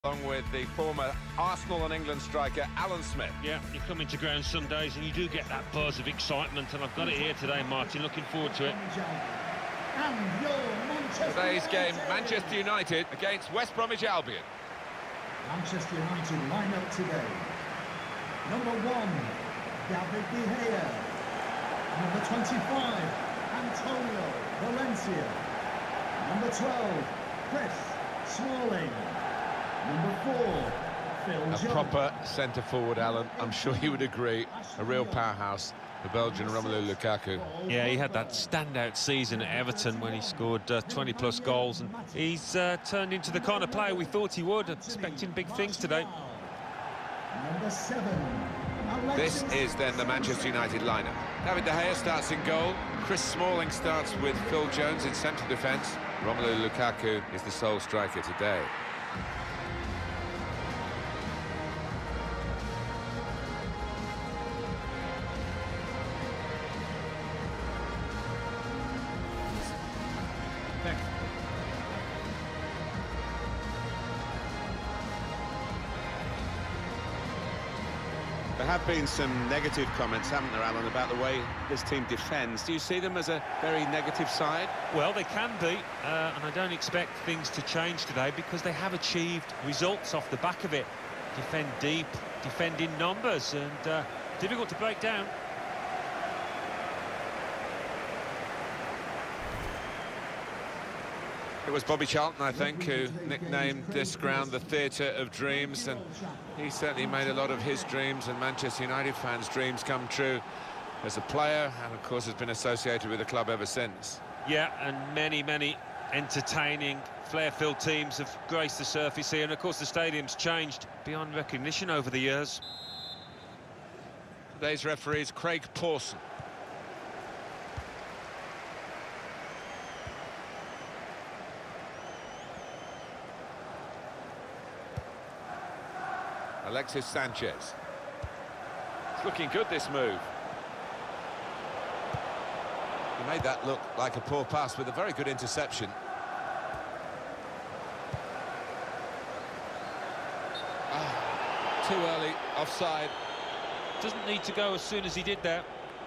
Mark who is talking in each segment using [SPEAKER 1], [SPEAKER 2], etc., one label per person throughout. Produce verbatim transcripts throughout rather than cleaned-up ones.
[SPEAKER 1] Along with the former Arsenal and England striker, Alan Smith.
[SPEAKER 2] Yeah, you come into ground some days and you do get that buzz of excitement, and I've got it here today, Martin. Looking forward to it.
[SPEAKER 1] Today's game, Manchester United against West Bromwich Albion.
[SPEAKER 3] Manchester United line-up today. Number one, David De Gea. Number twenty-five, Antonio Valencia. Number twelve, Chris Smalling. Number four, Phil Jones.
[SPEAKER 1] A proper centre-forward, Alan. I'm sure you would agree. A real powerhouse, the Belgian Romelu Lukaku.
[SPEAKER 2] Yeah, he had that standout season at Everton when he scored uh, twenty plus goals, and he's uh, turned into the kind of player we thought he would. Expecting big things today.
[SPEAKER 3] Number seven.
[SPEAKER 1] This is then the Manchester United lineup. David De Gea starts in goal. Chris Smalling starts with Phil Jones in central defence. Romelu Lukaku is the sole striker today.
[SPEAKER 4] There have been some negative comments, haven't there, Alan, about the way this team defends. Do you see them as a very negative side?
[SPEAKER 2] Well, they can be, uh, and I don't expect things to change today because they have achieved results off the back of it. Defend deep, defend in numbers, and uh, difficult to break down.
[SPEAKER 1] It was Bobby Charlton, I think, who nicknamed this ground the Theatre of Dreams, and he certainly made a lot of his dreams and Manchester United fans' dreams come true as a player, and of course has been associated with the club ever since.
[SPEAKER 2] Yeah, and many, many entertaining, flair-filled teams have graced the surface here, and of course the stadium's changed beyond recognition over the years.
[SPEAKER 1] Today's referee is Craig Pawson. Alexis Sanchez. It's looking good, this move. He made that look like a poor pass with a very good interception. Ah, too early, offside.
[SPEAKER 2] Doesn't need to go as soon as he did that.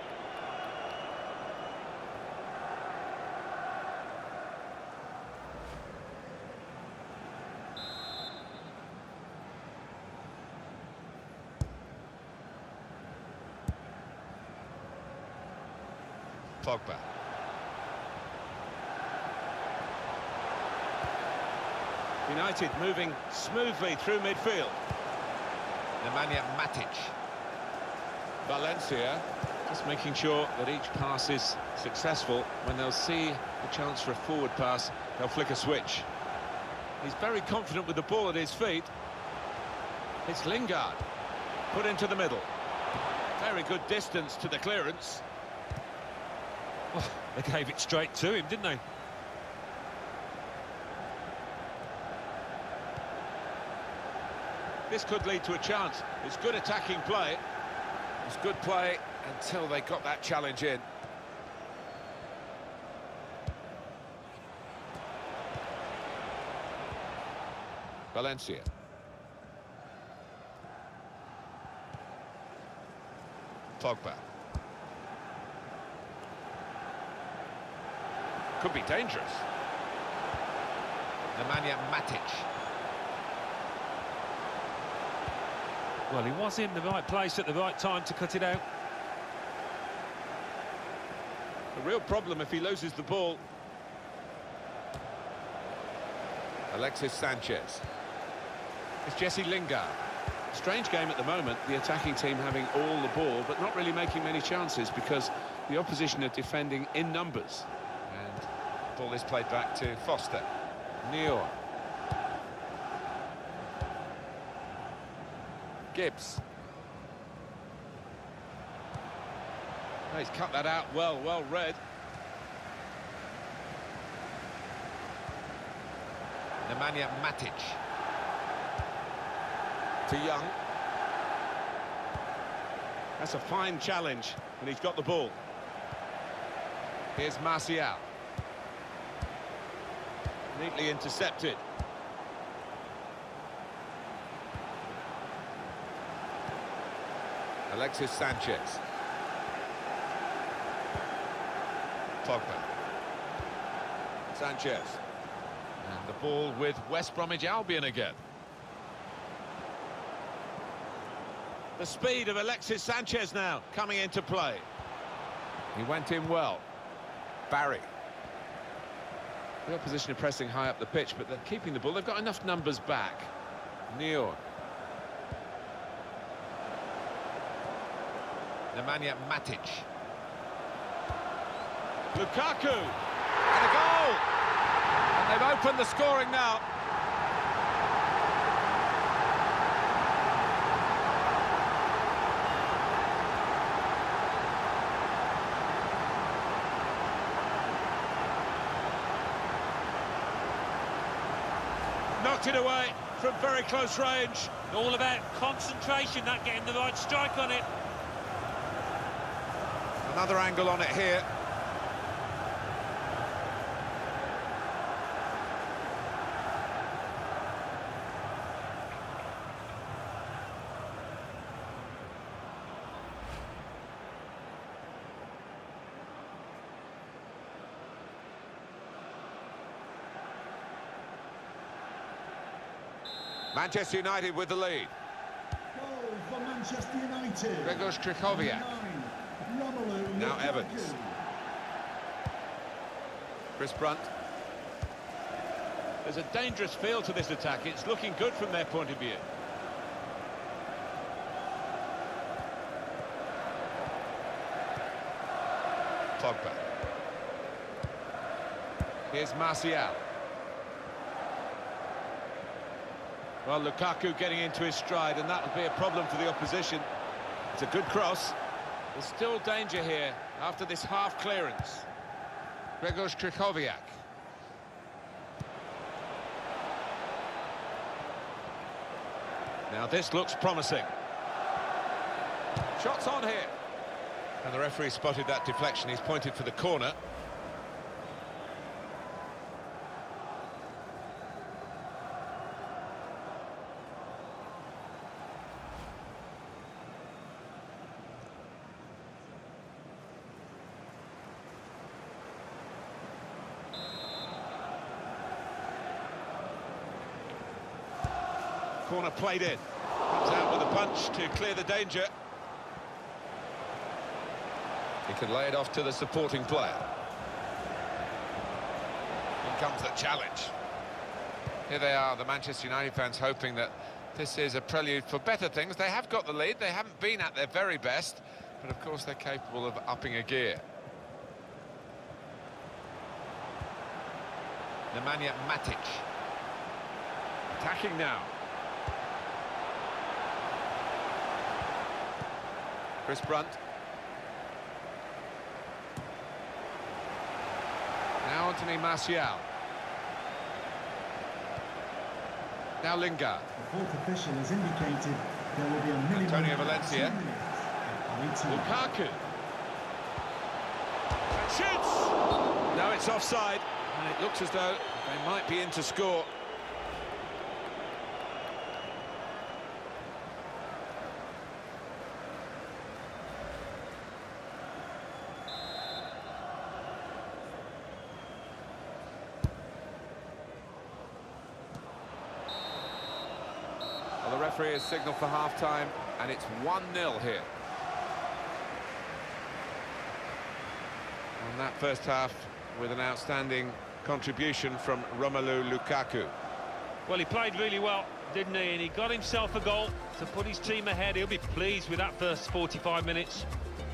[SPEAKER 1] Pogba.
[SPEAKER 4] United moving smoothly through midfield.
[SPEAKER 1] Nemanja Matic.
[SPEAKER 4] Valencia just making sure that each pass is successful. When they'll see a chance for a forward pass, they'll flick a switch. He's very confident with the ball at his feet. It's Lingard, put into the middle. Very good distance to the clearance.
[SPEAKER 2] Oh, they gave it straight to him, didn't they?
[SPEAKER 4] This could lead to a chance. It's good attacking play.
[SPEAKER 1] It was good play until they got that challenge in. Valencia. Pogba. Could be dangerous. Nemanja Matic.
[SPEAKER 2] Well, he was in the right place at the right time to cut it out.
[SPEAKER 4] A real problem if he loses the ball.
[SPEAKER 1] Alexis Sanchez. It's Jesse Lingard.
[SPEAKER 4] Strange game at the moment, the attacking team having all the ball, but not really making many chances because the opposition are defending in numbers.
[SPEAKER 1] And ball is played back to Foster. Neal. Gibbs.
[SPEAKER 4] Oh, he's cut that out well, well read.
[SPEAKER 1] Nemanja Matic. To Young.
[SPEAKER 4] That's a fine challenge, and he's got the ball.
[SPEAKER 1] Here's Martial.
[SPEAKER 4] Neatly intercepted.
[SPEAKER 1] Alexis Sanchez. Pogba. Sanchez.
[SPEAKER 4] And the ball with West Bromwich Albion again. The speed of Alexis Sanchez now coming into play.
[SPEAKER 1] He went in well. Barry.
[SPEAKER 4] The opposition are pressing high up the pitch, but they're keeping the ball. They've got enough numbers back.
[SPEAKER 1] Neil.
[SPEAKER 4] Nemanja Matic. Lukaku. And a goal!
[SPEAKER 1] And they've opened the scoring now.
[SPEAKER 4] Knocked it away from very close range.
[SPEAKER 2] All about concentration, not getting the right strike on it.
[SPEAKER 1] Another angle on it here. Manchester United with the lead.
[SPEAKER 3] Goal for Manchester United.
[SPEAKER 1] Grzegorz Krychowiak. Now Evans. Chris Brunt.
[SPEAKER 4] There's a dangerous feel to this attack. It's looking good from their point of view.
[SPEAKER 1] Pogba. Here's Martial.
[SPEAKER 4] Well, Lukaku getting into his stride, and that would be a problem for the opposition. It's a good cross. There's still danger here after this half clearance.
[SPEAKER 1] Grzegorz Krychowiak.
[SPEAKER 4] Now this looks promising.
[SPEAKER 1] Shots on here. And the referee spotted that deflection. He's pointed for the corner.
[SPEAKER 4] Corner played in. Comes out with a punch to clear the danger.
[SPEAKER 1] He could lay it off to the supporting player. In comes the challenge. Here they are, the Manchester United fans, hoping that this is a prelude for better things. They have got the lead. They haven't been at their very best, but of course they're capable of upping a gear.
[SPEAKER 4] Nemanja Matic. Attacking now.
[SPEAKER 1] Chris Brunt. Now Anthony Martial. Now Lingard.
[SPEAKER 3] The fourth official has indicated there will be a minimum
[SPEAKER 1] Antonio
[SPEAKER 3] of
[SPEAKER 1] Valencia.
[SPEAKER 3] two minutes.
[SPEAKER 4] Lukaku. Shoots!
[SPEAKER 1] No, it's offside, and it looks as though they might be in to score. Well, the referee has signalled for half-time, and it's one nil here. And that first half with an outstanding contribution from Romelu Lukaku.
[SPEAKER 2] Well, he played really well, didn't he? And he got himself a goal to put his team ahead. He'll be pleased with that first forty-five minutes.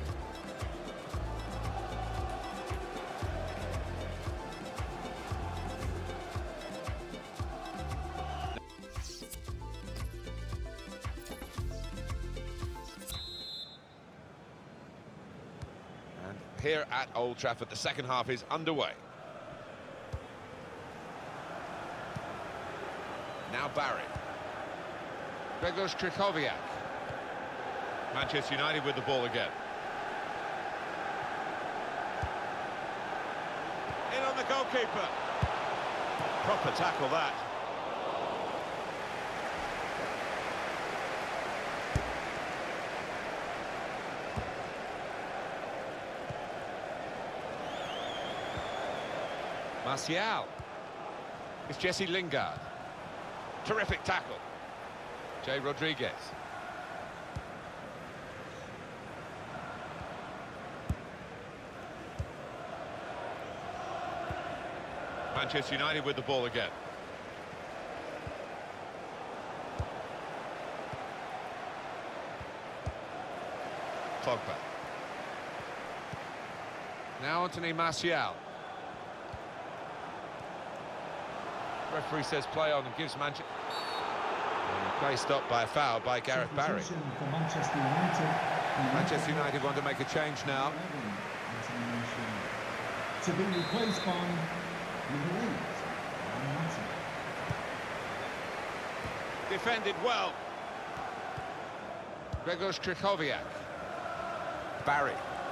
[SPEAKER 1] Here at Old Trafford, the second half is underway. Now Barry. Grzegorz Krychowiak.
[SPEAKER 4] Manchester United with the ball again. In on the goalkeeper. Proper tackle that.
[SPEAKER 1] Martial. It's Jesse Lingard. Terrific tackle. Jay Rodriguez. Manchester United with the ball again. Pogba. Now Anthony Martial. Referee says play on and gives Manchester... Play stopped by a foul by Gareth Barry.
[SPEAKER 3] For Manchester United.
[SPEAKER 1] Manchester United want to make a change now.
[SPEAKER 3] To be replaced by number eight.
[SPEAKER 1] Defended well. Grzegorz Krychowiak. Barry.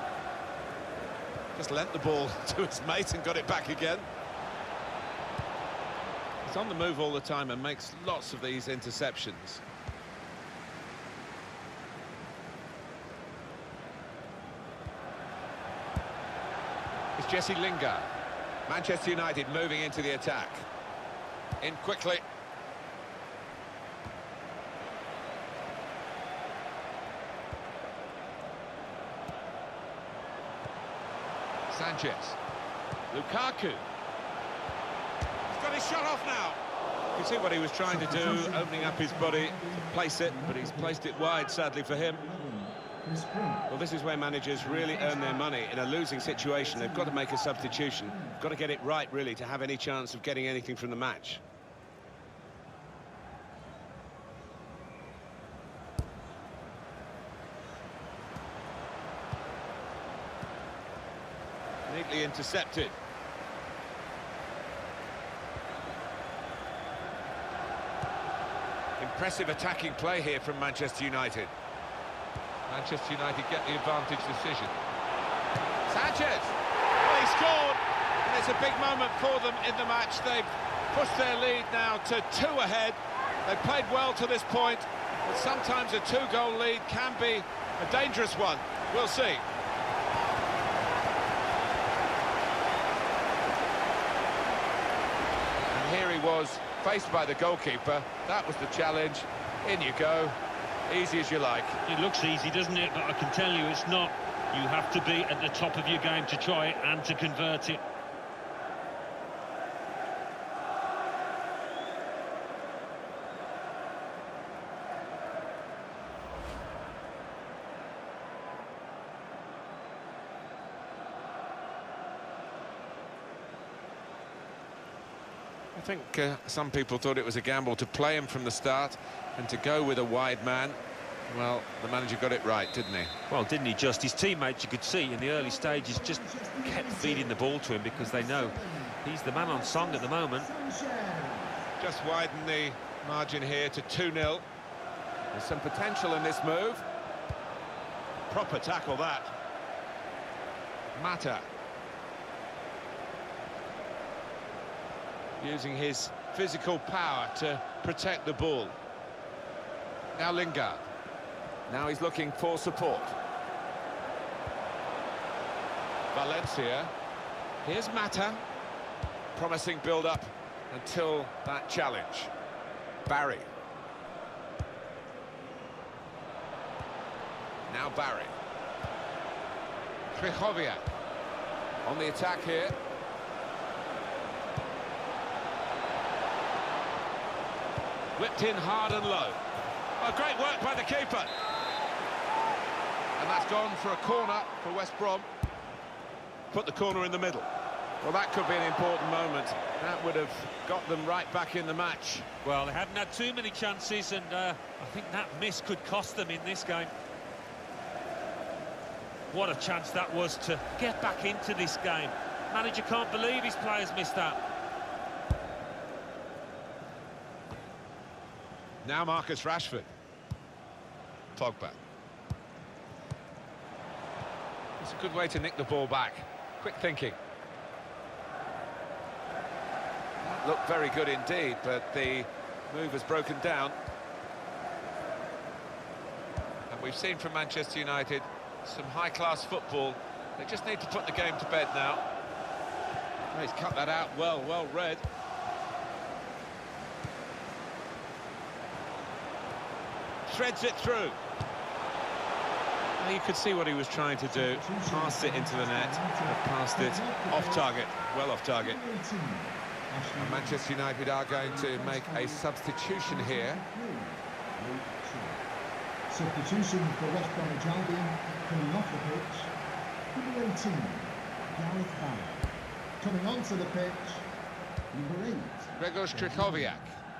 [SPEAKER 1] Just lent the ball to his mate and got it back again. He's on the move all the time and makes lots of these interceptions. It's Jesse Lingard. Manchester United moving into the attack. In quickly. Sanchez. Lukaku. He's got his shot off now. You can see what he was trying to do, opening up his body to place it, but he's placed it wide, sadly for him. Well, this is where managers really earn their money. In a losing situation, they've got to make a substitution. Got to get it right, really, to have any chance of getting anything from the match. Neatly intercepted. Impressive attacking play here from Manchester United. Manchester United get the advantage decision. Sanchez! Well, he scored, and it's a big moment for them in the match. They've pushed their lead now to two ahead. They've played well to this point, but sometimes a two-goal lead can be a dangerous one. We'll see. And here he was, faced by the goalkeeper. That was the challenge. In you go. Easy as you like.
[SPEAKER 2] It looks easy, doesn't it? But I can tell you it's not. You have to be at the top of your game to try it and to convert it.
[SPEAKER 1] I think uh, some people thought it was a gamble to play him from the start and to go with a wide man. Well, the manager got it right, didn't he?
[SPEAKER 2] Well, didn't he just? His teammates, you could see in the early stages, just kept feeding the ball to him because they know he's the man on song at the moment.
[SPEAKER 1] Just widen the margin here to two nil. There's some potential in this move. Proper tackle, that. Mata. Using his physical power to protect the ball. Now Lingard. Now he's looking for support. Valencia. Here's Mata. Promising build-up until that challenge. Barry. Now Barry. Krychowiak. On the attack here. Whipped in hard and low. Oh, great work by the keeper. And that's gone for a corner for West Brom. Put the corner in the middle. Well, that could be an important moment. That would have got them right back in the match.
[SPEAKER 2] Well, they haven't had too many chances, and uh, I think that miss could cost them in this game. What a chance that was to get back into this game. Manager can't believe his players missed that.
[SPEAKER 1] Now Marcus Rashford. Pogba. It's a good way to nick the ball back. Quick thinking. That looked very good indeed, but the move has broken down. And we've seen from Manchester United some high-class football. They just need to put the game to bed now.
[SPEAKER 4] Oh, he's cut that out well, well read. Threads it through. Well, you could see what he was trying to do. Passed it into the net, but passed it off target, well off target.
[SPEAKER 1] And Manchester United are going to make a substitution here.
[SPEAKER 3] Substitution for West Bromwich Albion, coming off the pitch, number eighteen, Gareth Barry. Coming onto the pitch, number eight,
[SPEAKER 1] Grzegorz Krychowiak.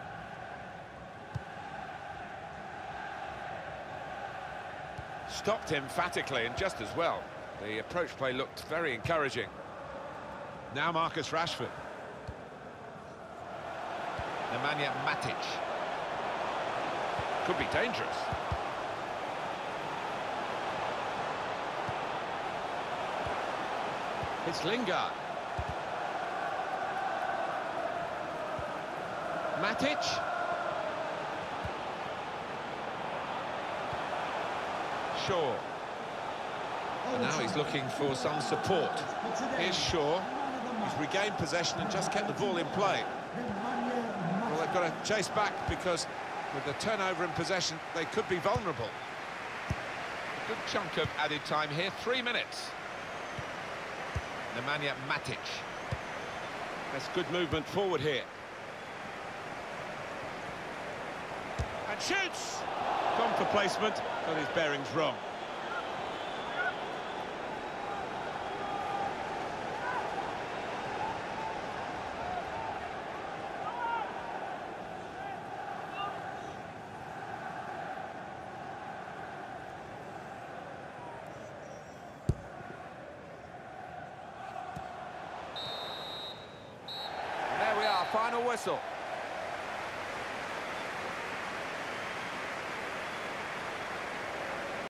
[SPEAKER 1] Stopped emphatically and just as well. The approach play looked very encouraging.
[SPEAKER 4] Now Marcus Rashford. Nemanja Matic.
[SPEAKER 1] Could be dangerous.
[SPEAKER 4] It's Lingard. Matic. Shaw.
[SPEAKER 1] And now he's looking for some support.
[SPEAKER 4] Here's Shaw. He's regained possession and just kept the ball in play.
[SPEAKER 1] Well, they've got to chase back because with the turnover in possession, they could be vulnerable.
[SPEAKER 4] A good chunk of added time here, three minutes. Nemanja Matic. That's good movement forward here. And shoots! Gone for placement, got his bearings wrong.
[SPEAKER 1] There we are, final whistle.